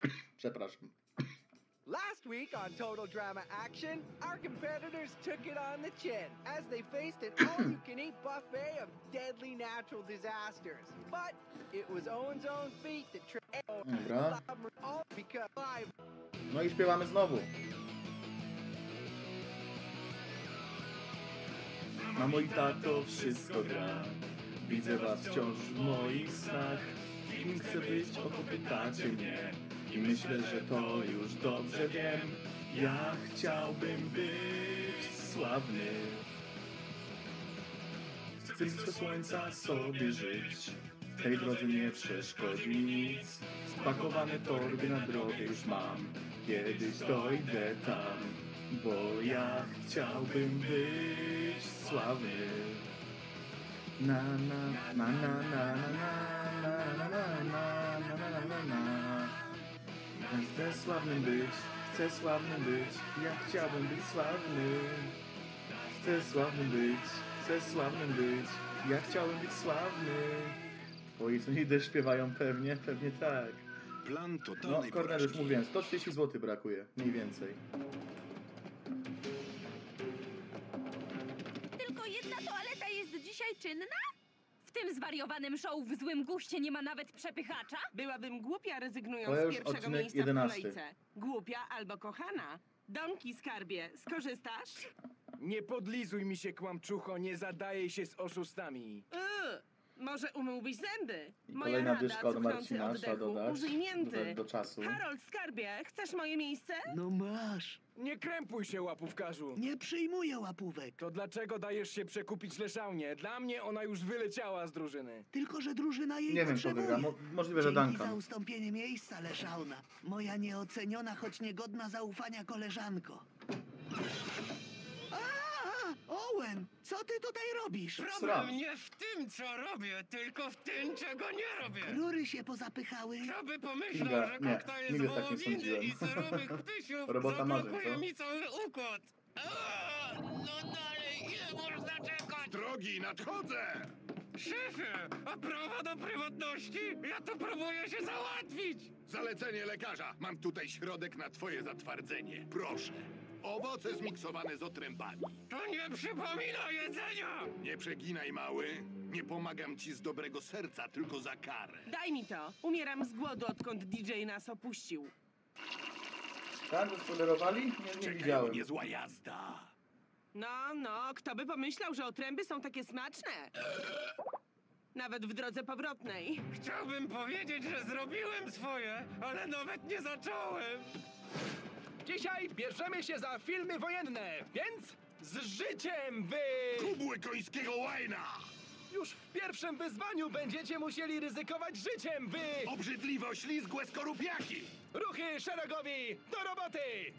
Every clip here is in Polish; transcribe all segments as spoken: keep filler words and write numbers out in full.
Przepraszam. Last week on Total Drama Action, our competitors took it on the chin as they faced an all-you-can-eat buffet of deadly natural disasters. But it was Owen's own feat that trained Dobra. all because live. No i śpiewamy znowu. Mamo i tato, wszystko gra. Widzę was wciąż w moich snach. Kim chcę być, o to pytacie mnie. I myślę, że to już dobrze wiem. Ja chciałbym być sławny. Chcę blisko słońca sobie żyć. Tej drodze nie przeszkodzi nic. Spakowane torby na drogę już mam. Kiedyś dojdę tam, bo ja chciałbym być sławny. Na na na na na na na na na na na na na na. Chcę sławnym być, chcę sławnym być, ja chciałbym być sławny. Chcę sławnym być, chcę sławnym być, ja chciałbym być sławny. Twoi sąsiedzi śpiewają pewnie, pewnie tak. Plan No, totalnej Korneliusz, porażki. mówiłem, sto trzydzieści złotych brakuje, mniej więcej. Tylko jedna toaleta jest dzisiaj czynna? W tym zwariowanym show w złym guście nie ma nawet przepychacza? Byłabym głupia, rezygnując To z już pierwszego odcinek miejsca jedenasty. w kolejce. Głupia albo kochana. Donki, skarbie, skorzystasz? Nie podlizuj mi się, kłamczucho, nie zadaję się z oszustami. Yy, może umyłbyś zęby? I Moja kolejna rada, dyszka od cuchnący Marcina, trzeba oddechu, dodać użyj mięty. do, do czasu. Harold, skarbie, chcesz moje miejsce? No masz. Nie krępuj się, łapówkarzu. Nie przyjmuję łapówek. To dlaczego dajesz się przekupić Leszaunie? Dla mnie ona już wyleciała z drużyny. Tylko że drużyna jej Nie wiem, kto potrzebuje. wygra. Mo możliwe, że Dzięki Duncan. za ustąpienie miejsca, Leszauna. Moja nieoceniona, choć niegodna zaufania koleżanko. A, Owen, co ty tutaj robisz? Sram. Problem nie w tym, co robię, tylko w tym, czego nie robię. Rury się pozapychały. Kto by pomyślał, Kinga, że nie, koktajl z nigdy tak nie wołowiny sądziłem. i serowych ptysiów Robota marzeń, zablokuje co? mi cały układ. A, no dalej, ile można czekać? Drogi, nadchodzę! Szefie, a prawa do prywatności? Ja tu próbuję się załatwić. Zalecenie lekarza. Mam tutaj środek na twoje zatwardzenie. Proszę. Owoce zmiksowane z otrębami. To nie przypomina jedzenia. Nie przeginaj, mały. Nie pomagam ci z dobrego serca, tylko za karę. Daj mi to. Umieram z głodu, odkąd D J nas opuścił. Tak, zaspoilerowali? Nie, nie Czekaj, widziałem. niezła jazda. No, no, kto by pomyślał, że otręby są takie smaczne? Nawet w drodze powrotnej. Chciałbym powiedzieć, że zrobiłem swoje, ale nawet nie zacząłem. Dzisiaj bierzemy się za filmy wojenne, więc z życiem wy... Kubły końskiego łajna! Już w pierwszym wyzwaniu będziecie musieli ryzykować życiem, wy... Obrzydliwe, oślizgłe skorupiaki! Ruchy szeregowi, do roboty!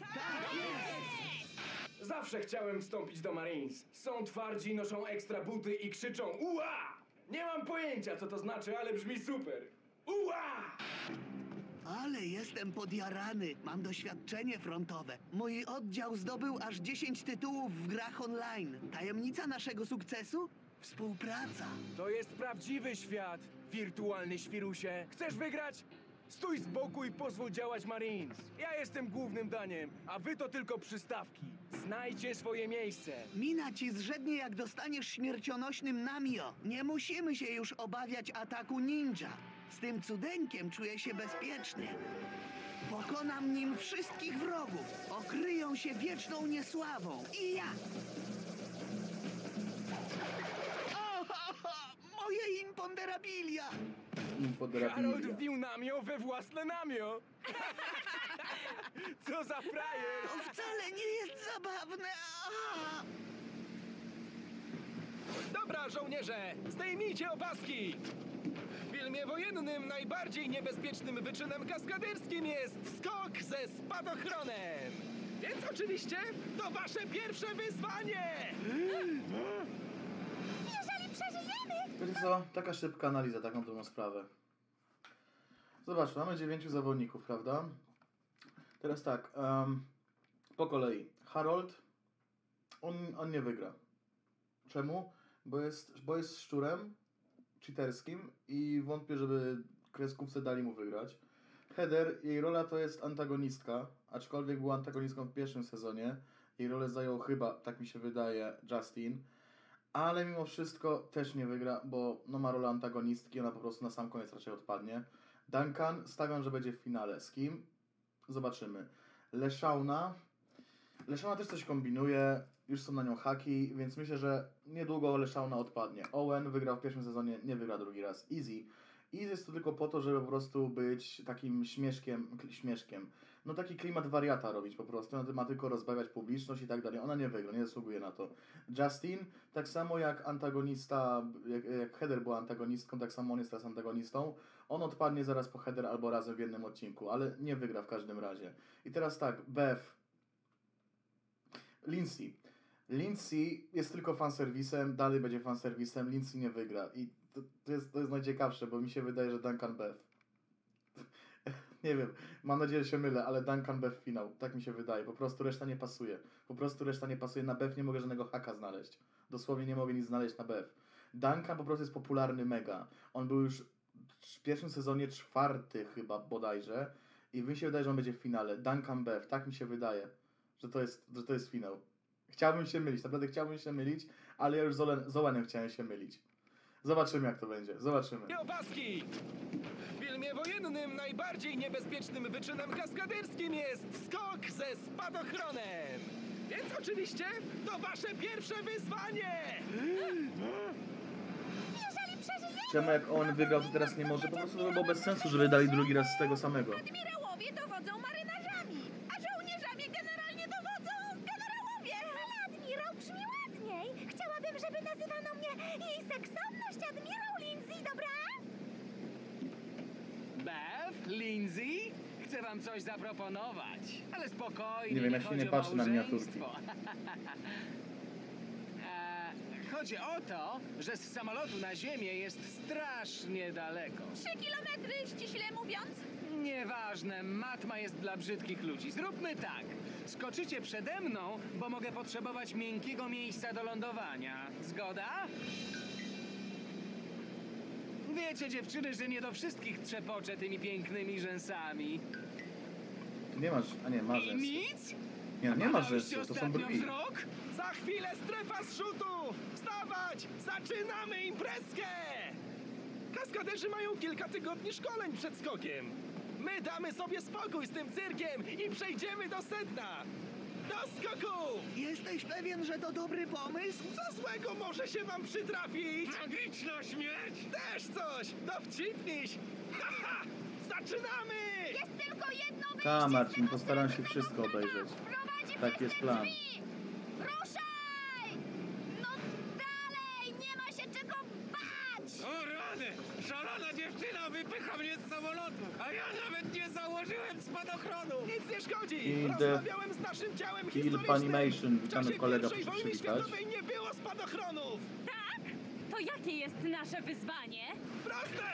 Zawsze chciałem wstąpić do Marines. Są twardzi, noszą ekstra buty i krzyczą uła! Nie mam pojęcia, co to znaczy, ale brzmi super. Uła! Ale jestem podjarany. Mam doświadczenie frontowe. Mój oddział zdobył aż dziesięć tytułów w grach online. Tajemnica naszego sukcesu? Współpraca. To jest prawdziwy świat, wirtualny świrusie. Chcesz wygrać? Stój z boku i pozwól działać Marines. Ja jestem głównym daniem, a wy to tylko przystawki. Znajdźcie swoje miejsce. Mina ci zrzednie, jak dostaniesz śmiercionośnym Namio. Nie musimy się już obawiać ataku ninja. Z tym cudeńkiem czuję się bezpiecznie. Pokonam nim wszystkich wrogów. Okryją się wieczną niesławą. I ja! O, ho, ho, moje imponderabilia! Harold Imponderabilia. wbił namio we własne namio. Co za frajer! To wcale nie jest zabawne. A! Dobra, żołnierze, zdejmijcie opaski! W filmie wojennym najbardziej niebezpiecznym wyczynem kaskaderskim jest skok ze spadochronem. Więc oczywiście to wasze pierwsze wyzwanie! Jeżeli przeżyjemy! Wiecie co? Taka szybka analiza, taką drugą sprawę. Zobacz, mamy dziewięciu zawodników, prawda? Teraz tak, um, po kolei. Harold, on, on nie wygra. Czemu? Bo jest, bo jest szczurem cheaterskim i wątpię, żeby kreskówce dali mu wygrać. Heather, jej rola to jest antagonistka, aczkolwiek była antagonistką w pierwszym sezonie. Jej rolę zajął chyba, tak mi się wydaje, Justin. Ale mimo wszystko też nie wygra, bo no ma rolę antagonistki, ona po prostu na sam koniec raczej odpadnie. Duncan, stawiam, że będzie w finale. Z kim? Zobaczymy. Leszauna. Leszauna też coś kombinuje, już są na nią haki, więc myślę, że niedługo Leszauna odpadnie. Owen wygrał w pierwszym sezonie, nie wygra drugi raz. Easy. Easy jest to tylko po to, żeby po prostu być takim śmieszkiem, śmieszkiem. No taki klimat wariata robić po prostu, ona ma tylko rozbawiać publiczność i tak dalej. Ona nie wygra, nie zasługuje na to. Justin, tak samo jak antagonista, jak, jak Heather była antagonistką, tak samo on jest teraz antagonistą. On odpadnie zaraz po Heather albo razem w jednym odcinku, ale nie wygra w każdym razie. I teraz tak, Beth. Lindsay. Lindsay jest tylko fanserwisem, dalej będzie fanserwisem, Lindsay nie wygra. I to, to, jest, to jest najciekawsze, bo mi się wydaje, że Duncan Beth. Nie wiem, mam nadzieję, że się mylę, ale Duncan Beth finał, tak mi się wydaje. Po prostu reszta nie pasuje. Po prostu reszta nie pasuje. Na Beth nie mogę żadnego haka znaleźć. Dosłownie nie mogę nic znaleźć na Beth. Duncan po prostu jest popularny mega. On był już w pierwszym sezonie czwarty chyba bodajże. I mi się wydaje, że on będzie w finale. Duncan Beth, tak mi się wydaje, że to jest, że to jest finał. Chciałbym się mylić, naprawdę chciałbym się mylić, ale ja już z, Olen, z Owenem chciałem się mylić. Zobaczymy, jak to będzie. Zobaczymy. Opaski! W filmie wojennym najbardziej niebezpiecznym wyczynem kaskaderskim jest skok ze spadochronem. Więc oczywiście to wasze pierwsze wyzwanie! Jeżeli przeżyjemy... Czemu jak on wygrał, to teraz nie może? Po prostu to by było bez sensu, żeby dali drugi raz z tego samego. Admirałowie dowodzą marynarzami, a żołnierzami generalnie dowodzą generałowie. Ale admirał brzmi ładniej. Chciałabym, żeby nazywano mnie jej seksowność admirał Lindsay, dobra? Beth, Lindsay, chcę wam coś zaproponować, ale spokojnie, Nie wiem, ja się chodzi nie o patrzę na miniaturki. małżeństwo. E, Chodzi o to, że z samolotu na ziemię jest strasznie daleko. Trzy kilometry, ściśle mówiąc. Nieważne, matma jest dla brzydkich ludzi. Zróbmy tak. Skoczycie przede mną, bo mogę potrzebować miękkiego miejsca do lądowania. Zgoda? Wiecie, dziewczyny, że nie do wszystkich trzepoczę tymi pięknymi rzęsami. Nie masz, a nie, ma I rzęsy. nic? Nie, nie ma Badaliście rzęsy, to są ostatnio brwi. wzrok? Za chwilę strefa zrzutu! Wstawać! Zaczynamy imprezkę! Kaskaderzy mają kilka tygodni szkoleń przed skokiem. My damy sobie spokój z tym cyrkiem i przejdziemy do sedna. Do skoku! Jesteś pewien, że to dobry pomysł? Co złego może się wam przytrafić? Magiczna śmierć! Też coś! Dowcipniś! Haha! Zaczynamy! Jest tylko jedno wyjście. Ta, z Marcin, tego postaram się strona. wszystko obejrzeć. Prowadzi Taki przez jest te plan. drzwi. Ruszaj! No dalej, nie ma się czego bać! O rany! Szalona dziewczyna wypycha mnie z samolotu, a ja nawet nie założyłem spadochronu! Nic nie szkodzi! I Rozmawiałem z naszym ciałem Kill historycznym. Animation. W Witamy czasie kolega, pierwszej proszę wojny przywitać. światowej nie było spadochronów! Tak? To jakie jest nasze wyzwanie? Proste!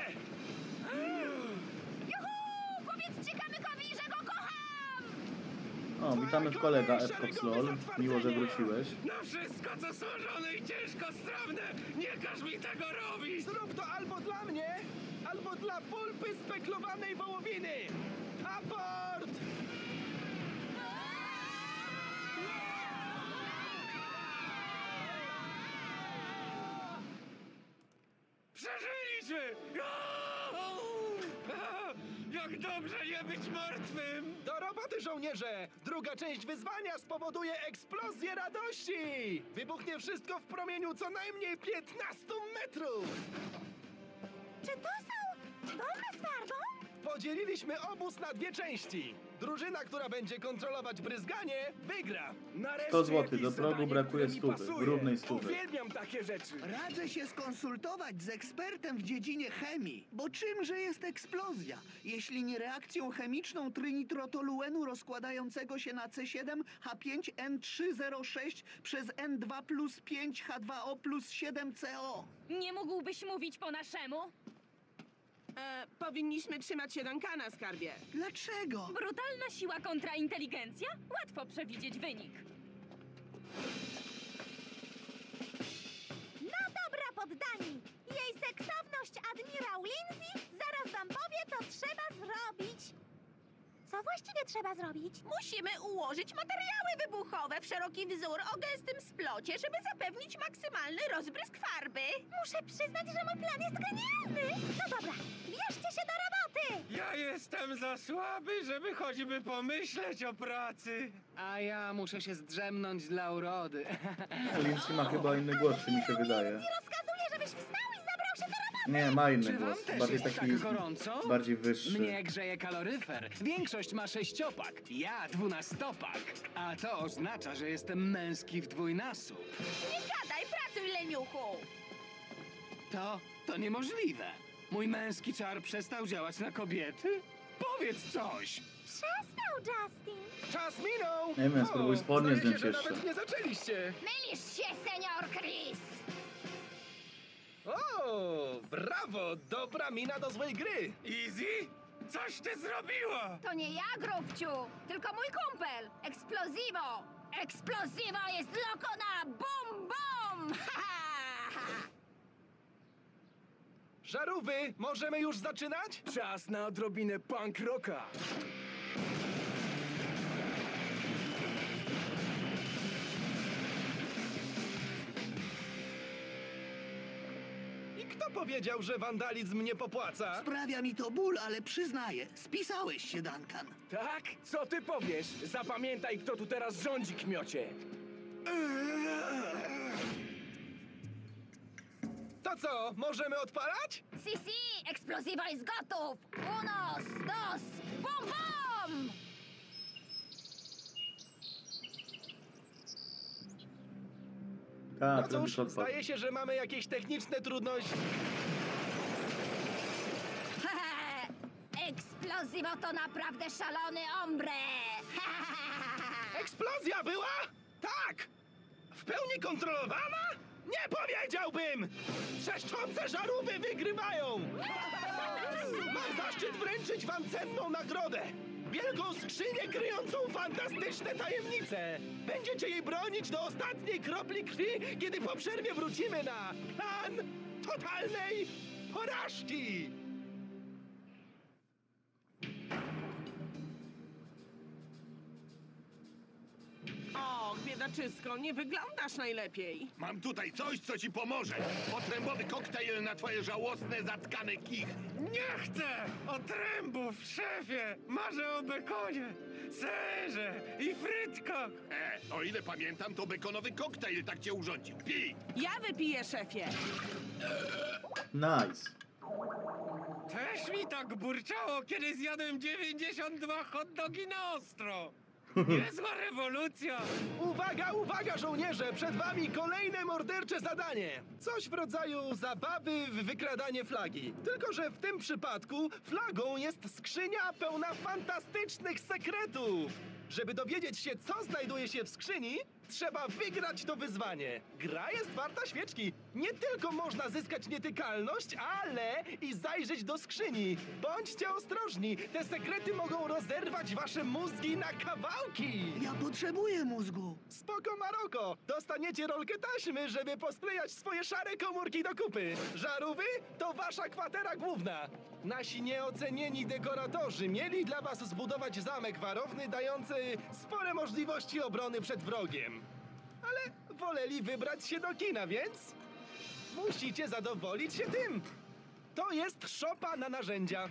Juhu! Powiedzcie kamykowi, że go kocham! O, witamy w kolega F Cox LOL. Miło, że wróciłeś. Na wszystko, co smażone i ciężkostrawne! Nie każ mi tego robić! Zrób to albo dla mnie, albo dla pulpy speklowanej wołowiny! Aport! Przeżyliśmy! Jak dobrze nie być martwym! Do roboty, żołnierze! Druga część wyzwania spowoduje eksplozję radości! Wybuchnie wszystko w promieniu co najmniej piętnastu metrów! Czy to są bomby z farbą? Podzieliliśmy obóz na dwie części. Drużyna, która będzie kontrolować bryzganie, wygra. Nareszcie sto złotych, jakieś do progu zadanie, brakuje które mi stówy, pasuje. równej stówy. Uwielbiam takie rzeczy. Radzę się skonsultować z ekspertem w dziedzinie chemii. Bo czymże jest eksplozja? Jeśli nie reakcją chemiczną trinitrotoluenu rozkładającego się na C siedem H pięć N trzy zero sześć przez N dwa plus pięć H dwa O plus siedem C O. Nie mógłbyś mówić po naszemu? E, powinniśmy trzymać się Duncana, skarbie. Dlaczego? Brutalna siła kontra inteligencja? Łatwo przewidzieć wynik. No dobra, poddani. Jej seksowność admirał Lindsay zaraz wam powie, co trzeba zrobić. Co właściwie trzeba zrobić? Musimy ułożyć materiały wybuchowe w szeroki wzór o gęstym splocie, żeby zapewnić maksymalny rozbrysk farby. Muszę przyznać, że mój plan jest genialny. No dobra, bierzcie się do roboty. Ja jestem za słaby, żeby choćby pomyśleć o pracy. A ja muszę się zdrzemnąć dla urody. Lindsay ma chyba inny głos, czy mi się wydaje. I rozkazuję, żebyś wstał i zabrał się do roboty. Nie, ma inny Czy wam głos. też Bardziej jest taki, tak gorąco? bardziej wyższy. Mnie grzeje kaloryfer. Większość ma sześciopak, ja dwunastopak. A to oznacza, że jestem męski w dwójnasób. Nie gadaj, pracuj, leniuchu! To, to niemożliwe. Mój męski czar przestał działać na kobiety? Powiedz coś! Przestał, Justin. Czas minął! Nie wiem, spróbuj O, spodnie zdaje się, zdjąć że jeszcze. nawet nie zaczęliście. Mylisz się, senior Chris. O, brawo! Dobra mina do złej gry. Easy? Coś ty zrobiła! To nie ja, grubciu, tylko mój kumpel. Explosivo. Explosivo jest loko na bum bum. Ha, ha, ha. Żarówy, możemy już zaczynać? Czas na odrobinę punk rocka. I kto powiedział, że wandalizm nie popłaca? Sprawia mi to ból, ale przyznaję, spisałeś się, Duncan. Tak? Co ty powiesz? Zapamiętaj, kto tu teraz rządzi, kmiocie. To co, możemy odpalać? Si, si, Explosivo jest gotów. Unos, dos, bum bum. Tak, No to cóż, już odpadł. zdaje się, że mamy jakieś techniczne trudności. Explosivo to naprawdę szalony hombre. Eksplozja była? Tak! W pełni kontrolowana? Nie powiedziałbym! Trzeszczące żarówy wygrywają! Mam zaszczyt wręczyć wam cenną nagrodę! Wielką skrzynię kryjącą fantastyczne tajemnice! Będziecie jej bronić do ostatniej kropli krwi, kiedy po przerwie wrócimy na plan totalnej porażki! O, biedaczysko, nie wyglądasz najlepiej. Mam tutaj coś, co ci pomoże. Otrębowy koktajl na twoje żałosne, zatkane kichy. Nie chcę! Otrębów, szefie! Marzę o bekonie, serze i frytkach! E, o ile pamiętam, to bekonowy koktajl tak cię urządził. Pij! Ja wypiję, szefie. Nice. Też mi tak burczało, kiedy zjadłem dziewięćdziesiąt dwa hot dogi na ostro! Niezła rewolucja! Uwaga, uwaga, żołnierze! Przed wami kolejne mordercze zadanie! Coś w rodzaju zabawy w wykradanie flagi. Tylko że w tym przypadku flagą jest skrzynia pełna fantastycznych sekretów! Żeby dowiedzieć się, co znajduje się w skrzyni, trzeba wygrać to wyzwanie. Gra jest warta świeczki. Nie tylko można zyskać nietykalność, ale i zajrzeć do skrzyni. Bądźcie ostrożni, te sekrety mogą rozerwać wasze mózgi na kawałki. Ja potrzebuję mózgu. Spoko Maroko! Dostaniecie rolkę taśmy, żeby posklejać swoje szare komórki do kupy. Żarówy to wasza kwatera główna. Nasi nieocenieni dekoratorzy mieli dla was zbudować zamek warowny dający spore możliwości obrony przed wrogiem. Ale woleli wybrać się do kina, więc musicie zadowolić się tym. To jest szopa na narzędzia.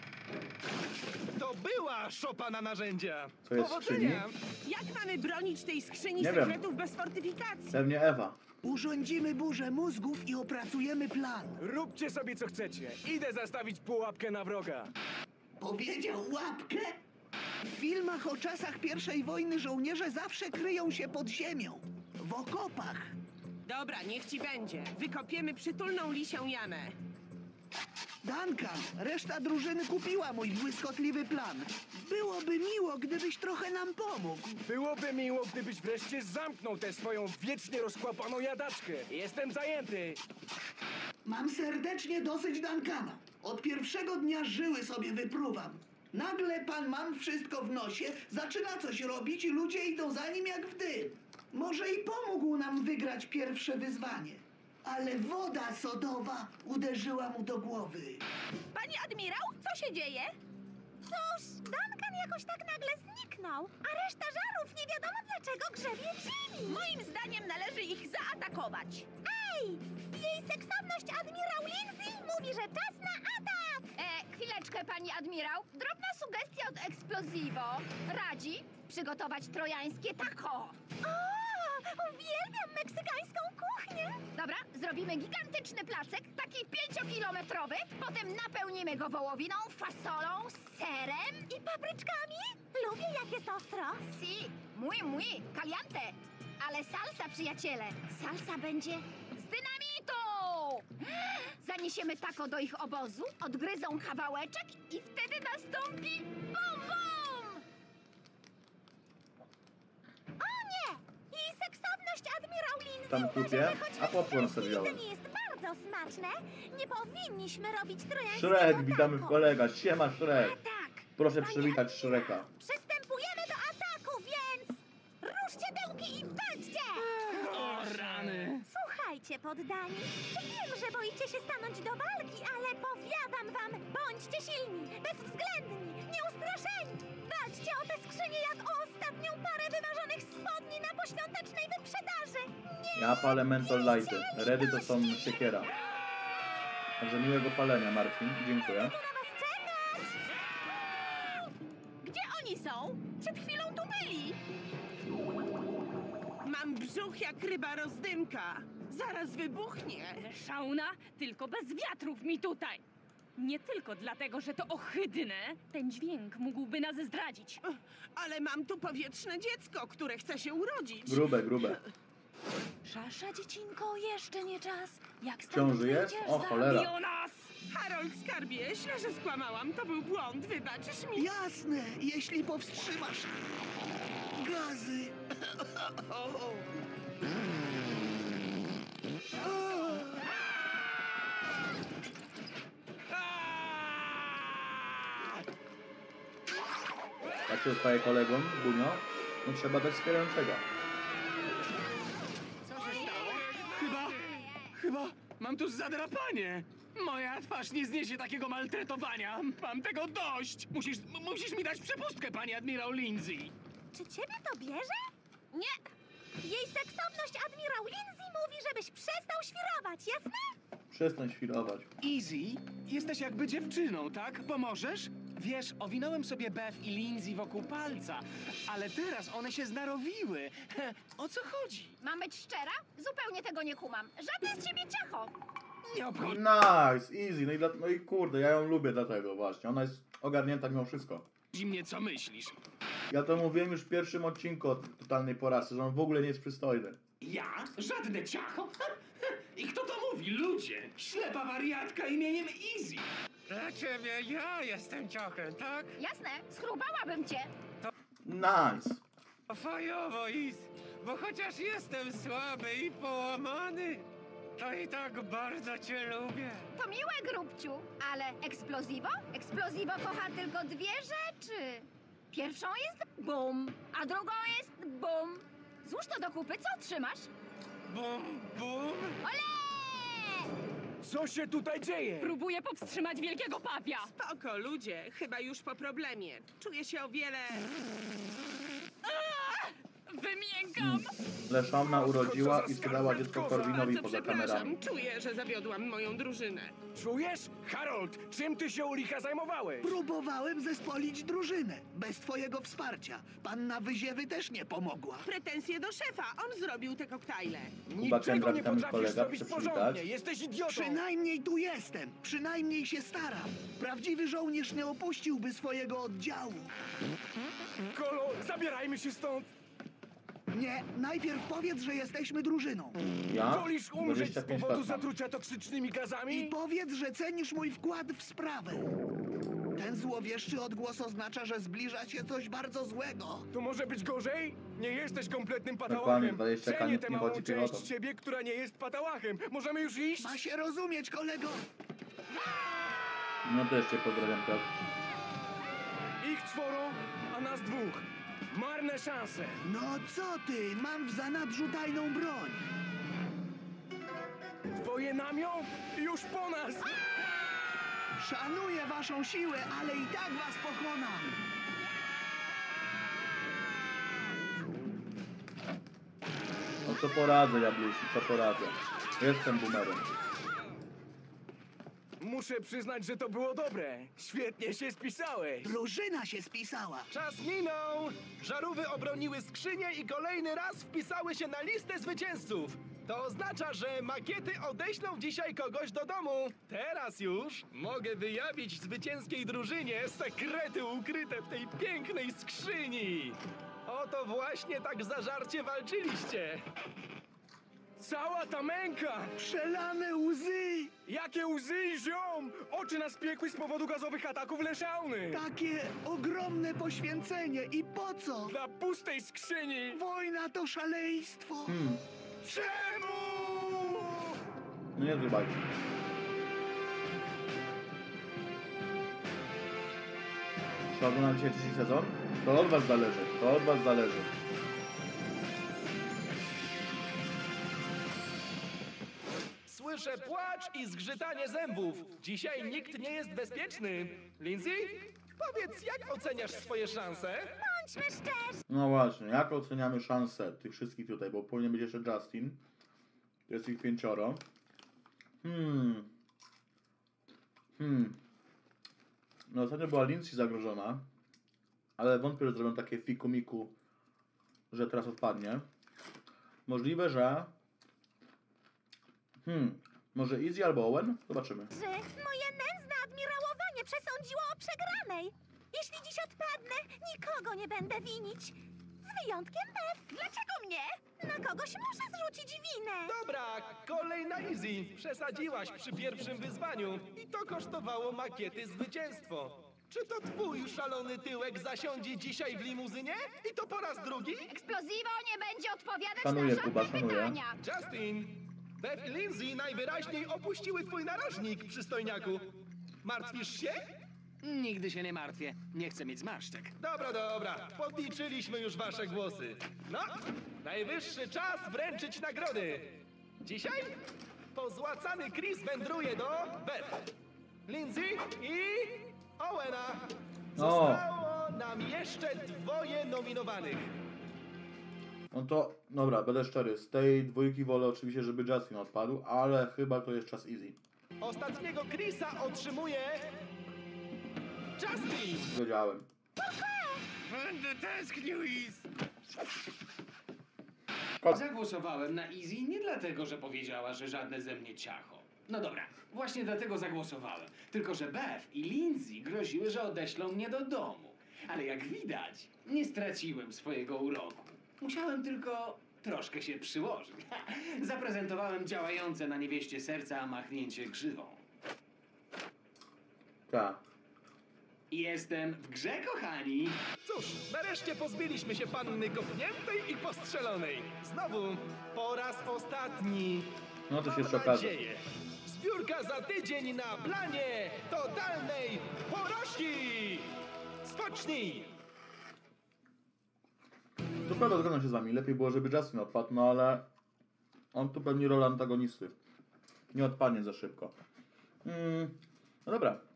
To była szopa na narzędzia. Co jest w Powodzenia! Jak mamy bronić tej skrzyni Nie wiem. sekretów bez fortyfikacji? Pewnie Ewa. Urządzimy burzę mózgów i opracujemy plan. Róbcie sobie co chcecie. Idę zastawić pułapkę na wroga. Powiedział łapkę? W filmach o czasach pierwszej wojny żołnierze zawsze kryją się pod ziemią. W okopach. Dobra, niech ci będzie. Wykopiemy przytulną lisią jamę. Duncan, reszta drużyny kupiła mój błyskotliwy plan. Byłoby miło, gdybyś trochę nam pomógł. Byłoby miło, gdybyś wreszcie zamknął tę swoją wiecznie rozkłapaną jadaczkę. Jestem zajęty. Mam serdecznie dosyć Duncana. Od pierwszego dnia żyły sobie wypruwam. Nagle pan mam wszystko w nosie, zaczyna coś robić i ludzie idą za nim jak w dym. Może i pomógł nam wygrać pierwsze wyzwanie. Ale woda sodowa uderzyła mu do głowy. Pani admirał, co się dzieje? Cóż, Duncan jakoś tak są, a reszta żarów nie wiadomo dlaczego grzebie w ziemi. Moim zdaniem należy ich zaatakować. Ej! Jej seksowność admirał Lindsay mówi, że czas na atak! E, chwileczkę, pani admirał. Drobna sugestia od Explosivo. Radzi przygotować trojańskie taco. O, uwielbiam meksykańską kuchnię! Dobra, zrobimy gigantyczny placek, taki pięciokilometrowy, potem napełnimy go wołowiną, fasolą, serem I papryczkami? Lubię, jak jest ostro. si, muy, muy, caliente. Ale salsa, przyjaciele, salsa będzie z dynamitu! Zaniesiemy taco do ich obozu, odgryzą kawałeczek i wtedy nastąpi bum, bum! O nie! Jej seksowność admirał Lindsay Tam uważa, kupię, że choć a popcorn sobie jedzenie wziąłem. jest bardzo smaczne, nie powinniśmy robić trojańskiego Shrek, witamy w taco. kolega. Siema, Shrek. Tak, Proszę Panie przywitać admirał, Shreka. przystępujemy do ataku, więc ruszcie tyłki i walczcie! O rany! Słuchajcie, poddani, wiem, że boicie się stanąć do walki, ale powiadam wam, bądźcie silni, bezwzględni, nieustraszeni. Walczcie o tę skrzynię jak o ostatnią parę wymarzonych spodni na poświątecznej wyprzedaży. Nie Ja palę mentol lighty. Redy to są siekiera. Także miłego palenia, Marcin. Dziękuję. na was czekać! Gdzie oni są? Przed chwilą tu byli. Mam brzuch jak ryba rozdymka. Zaraz wybuchnie. Szauna, tylko bez wiatrów mi tutaj. Nie tylko dlatego, że to ohydne. Ten dźwięk mógłby nas zdradzić. Ale mam tu powietrzne dziecko, które chce się urodzić. Grube, grube. Szasza, dziecinko, jeszcze nie czas. Jak Wciąż żyjesz? O, cholera. zabiją nas! Harold, skarbie, źle, że skłamałam. To był błąd, wybaczysz mi? Jasne, jeśli powstrzymasz gazy. Jak się zostaje kolegą, Bunio, no trzeba dać wspierającego. Co się stało? Chyba, chyba mam tu zadrapanie. Moja twarz nie zniesie takiego maltretowania. Mam tego dość. Musisz, m- musisz mi dać przepustkę, pani admirał Lindsay. Czy ciebie to bierze? Nie. Jej seksowność admirał Lindsay mówi, żebyś przestał świrować, jasne? Przestań świrować. Easy, jesteś jakby dziewczyną, tak? Pomożesz? Wiesz, owinąłem sobie Beth i Lindsay wokół palca, ale teraz one się znarowiły. He, o co chodzi? Mam być szczera? Zupełnie tego nie kumam. Żadne z ciebie ciacho. Nie obchodzi Nice, easy. No i, dla, no i kurde, ja ją lubię dlatego właśnie. Ona jest ogarnięta mimo wszystko. mnie, co myślisz. Ja to mówiłem już w pierwszym odcinku o totalnej porażce, że on w ogóle nie jest przystojny. Ja? Żadne ciacho? I kto to mówi? Ludzie! Ślepa wariatka imieniem Easy! Dla ciebie ja jestem ciochem, tak? Jasne, schrubałabym cię. Nice. Fajowo, Is, bo chociaż jestem słaby i połamany, to i tak bardzo cię lubię. To miłe, grubciu, ale Explosivo? Explosivo kocha tylko dwie rzeczy. Pierwszą jest bum, a drugą jest bum. Złóż to do kupy, co trzymasz? Bum, bum. Ole! Co się tutaj dzieje? Próbuję powstrzymać wielkiego papia. Spoko, ludzie, chyba już po problemie. Czuję się o wiele... Wymiękam! Leszona urodziła i sprzedała dziecko Korwinowi Bardzo poza kamerami. przepraszam, czuję, że zawiodłam moją drużynę. Czujesz? Harold, czym ty się u licha zajmowałeś? Próbowałem zespolić drużynę. Bez twojego wsparcia. Panna Wyziewy też nie pomogła. Pretensje do szefa, on zrobił te koktajle. Kuba Kendra, nie witamy potrafisz kolega, zrobić proszę porządnie. przywitać. Jesteś idiotą. Przynajmniej tu jestem. Przynajmniej się staram. Prawdziwy żołnierz nie opuściłby swojego oddziału. Kolo, zabierajmy się stąd. Nie, najpierw powiedz, że jesteśmy drużyną. Ja? Wolisz umrzeć dwadzieścia z pięć powodu lat mam. zatrucia toksycznymi I gazami? powiedz, że cenisz mój wkład w sprawę. Ten złowieszczy odgłos oznacza, że zbliża się coś bardzo złego. To może być gorzej? Nie jesteś kompletnym Dokładnie, patałachem. dwadzieścia K Cenię nie- tę nie małą chodzi część piechotą. ciebie, która nie jest patałachem. Możemy już iść? Ma się rozumieć, kolego. No też cię pozdrawiam, Piotr. Ich czworo, a nas dwóch. Marne szanse. No co ty, mam w zanadrzu tajną broń. Twoje namią? Już po nas! Szanuję waszą siłę, ale i tak was pokonam. co poradzę, Jablusi, co poradzę. Jestem boomerem. Muszę przyznać, że to było dobre. Świetnie się spisałeś. Drużyna się spisała. Czas minął! Żarówy obroniły skrzynię i kolejny raz wpisały się na listę zwycięzców. To oznacza, że makiety odeślą dzisiaj kogoś do domu. Teraz już mogę wyjawić zwycięskiej drużynie sekrety ukryte w tej pięknej skrzyni. Oto właśnie tak zażarcie walczyliście. Cała ta męka! Przelane łzy! Jakie łzy, ziom! Oczy nas piekły z powodu gazowych ataków Leszauny! Takie ogromne poświęcenie i po co? Dla pustej skrzyni! Wojna to szaleństwo! Hmm. Czemu? No nie zrywajcie. Czy oglądam dzisiaj trzeci sezon? To od was zależy, to od was zależy. Słyszę płacz i zgrzytanie zębów. Dzisiaj nikt nie jest bezpieczny. Lindsay, powiedz, jak oceniasz swoje szanse? Bądźmy szczerzy. No właśnie, jak oceniamy szanse tych wszystkich tutaj, bo powinien być jeszcze Justin. Jest ich pięcioro. Hmm. Hmm. No ostatnio była Lindsay zagrożona, ale wątpię, że zrobią takie fiku-miku, że teraz odpadnie. Możliwe, że... Hmm. Może Izzy albo Owen? Zobaczymy. Że moje nędzne admirałowanie przesądziło o przegranej. Jeśli dziś odpadnę, nikogo nie będę winić. Z wyjątkiem Beth. Dlaczego mnie? Na kogoś muszę zrzucić winę. Dobra, kolej na Izzy. Przesadziłaś przy pierwszym wyzwaniu i to kosztowało makiety zwycięstwo. Czy to twój szalony tyłek zasiądzie dzisiaj w limuzynie? I to po raz drugi? Eksplozivo nie będzie odpowiadać Szanuję, na Kuba, żadne szanuję. pytania. Justin, Beth i Lindsay najwyraźniej opuściły twój narożnik, przystojniaku. Martwisz się? Nigdy się nie martwię. Nie chcę mieć zmarszczek. Dobra, dobra, podliczyliśmy już wasze głosy. No, najwyższy czas wręczyć nagrody. Dzisiaj pozłacany Chris wędruje do Beth, Lindsay i Owena. Zostało nam jeszcze dwoje nominowanych. No to, dobra, będę szczery. Z tej dwójki wolę oczywiście, żeby Justin odpadł, ale chyba to jest czas Izzy. Ostatniego Chrisa otrzymuje Justin. Wiedziałem. Będę tęsknił i... Zagłosowałem na Izzy nie dlatego, że powiedziała, że żadne ze mnie ciacho. No dobra, właśnie dlatego zagłosowałem. Tylko że Beth i Lindsay groziły, że odeślą mnie do domu. Ale jak widać, nie straciłem swojego uroku. Musiałem tylko troszkę się przyłożyć. Zaprezentowałem działające na niewieście serca machnięcie grzywą. Tak. Jestem w grze, kochani. Cóż, nareszcie pozbyliśmy się panny kopniętej i postrzelonej. Znowu, po raz ostatni. No to się Mam jeszcze okaże. nadzieję. Zbiórka za tydzień na planie totalnej porażki. Spocznij! To prawda, zgadzam się z wami. Lepiej było, żeby Justin odpadł, no ale on tu pełni rolę antagonisty. Nie odpadnie za szybko. Mm, no dobra.